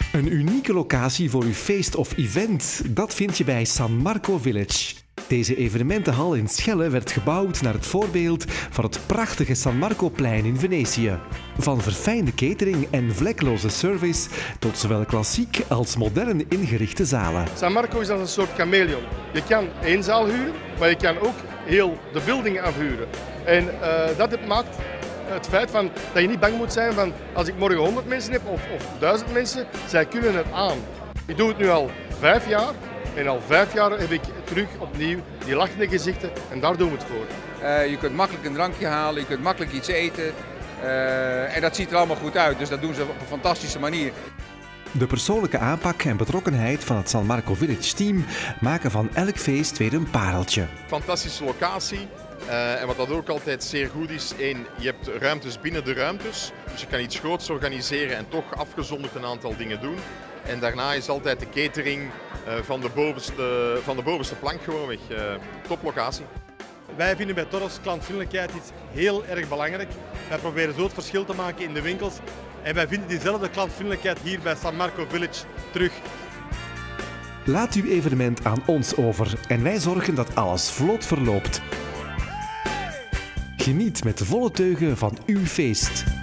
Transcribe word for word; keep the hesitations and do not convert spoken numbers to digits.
Een unieke locatie voor uw feest of event, dat vind je bij San Marco Village. Deze evenementenhal in Schelle werd gebouwd naar het voorbeeld van het prachtige San Marco-plein in Venetië. Van verfijnde catering en vlekloze service tot zowel klassiek als modern ingerichte zalen. San Marco is als een soort chameleon. Je kan één zaal huren, maar je kan ook heel de building afhuren. En uh, dat maakt het feit van, dat je niet bang moet zijn van als ik morgen honderd mensen heb of, of duizend mensen, zij kunnen het aan. Ik doe het nu al vijf jaar. En al vijf jaar heb ik terug opnieuw die lachende gezichten en daar doen we het voor. Uh, je kunt makkelijk een drankje halen, je kunt makkelijk iets eten uh, en dat ziet er allemaal goed uit, dus dat doen ze op een fantastische manier. De persoonlijke aanpak en betrokkenheid van het San Marco Village team maken van elk feest weer een pareltje. Fantastische locatie. Uh, en wat dat ook altijd zeer goed is, één, je hebt ruimtes binnen de ruimtes, dus je kan iets groots organiseren en toch afgezonderd een aantal dingen doen. En daarna is altijd de catering uh, van, de bovenste, van de bovenste plank gewoon weg. Uh, toplocatie. Wij vinden bij Toros klantvriendelijkheid iets heel erg belangrijk. Wij proberen zo het verschil te maken in de winkels. En wij vinden diezelfde klantvriendelijkheid hier bij San Marco Village terug. Laat uw evenement aan ons over en wij zorgen dat alles vlot verloopt. Geniet met volle teugen van uw feest.